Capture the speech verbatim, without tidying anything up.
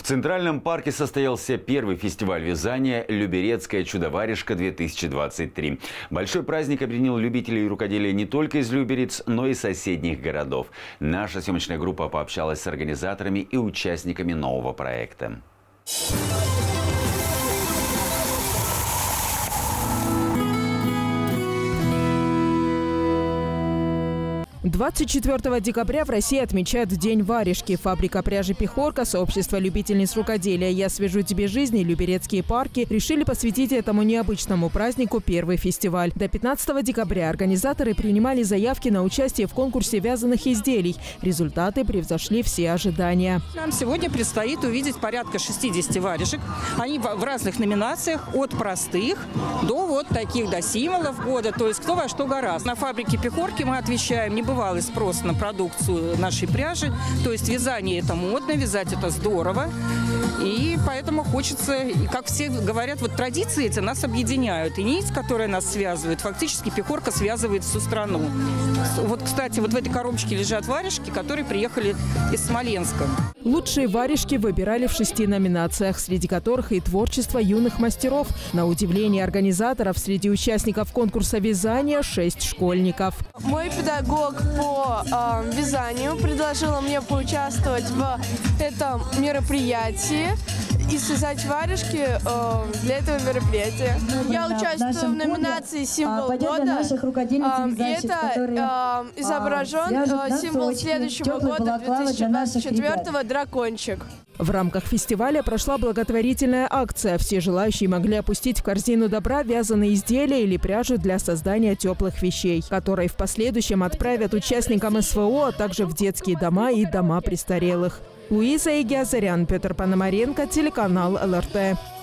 Центральном парке состоялся первый фестиваль вязания «Люберецкая чудо-варежка-две тысячи двадцать три». Большой праздник объединил любителей рукоделия не только из Люберец, но и соседних городов. Наша съемочная группа пообщалась с организаторами и участниками нового проекта. двадцать четвёртого декабря в России отмечают День варежки. Фабрика пряжи «Пехорка», сообщество любительниц рукоделия «Я свяжу тебе жизнь» и Люберецкие парки решили посвятить этому необычному празднику первый фестиваль. До пятнадцатого декабря организаторы принимали заявки на участие в конкурсе вязаных изделий. Результаты превзошли все ожидания. Нам сегодня предстоит увидеть порядка шестидесяти варежек. Они в разных номинациях, от простых до вот таких, до символов года. То есть кто во что гораздо. На фабрике «Пехорки» мы отвечаем, не бывает спрос на продукцию нашей пряжи. То есть вязание – это модно, вязать – это здорово. И поэтому хочется, как все говорят, вот традиции эти нас объединяют. И нить, которая нас связывает, фактически «Пехорка» связывает всю страну. Вот, кстати, вот в этой коробочке лежат варежки, которые приехали из Смоленска. Лучшие варежки выбирали в шести номинациях, среди которых и творчество юных мастеров. На удивление организаторов, среди участников конкурса вязания шесть школьников. Мой педагог по э, вязанию предложила мне поучаствовать в этом мероприятии и связать варежки э, для этого мероприятия. Я участвую в номинации «Символ года». Э, и это э, изображен э, символ следующего года, две тысячи двадцать четвёртого, дракончик. В рамках фестиваля прошла благотворительная акция. Все желающие могли опустить в корзину добра вязаные изделия или пряжу для создания теплых вещей, которые в последующем отправят участникам СВО, а также в детские дома и дома престарелых. Луиза Игиазарян, Петр Пономаренко, телеканал эл эр тэ.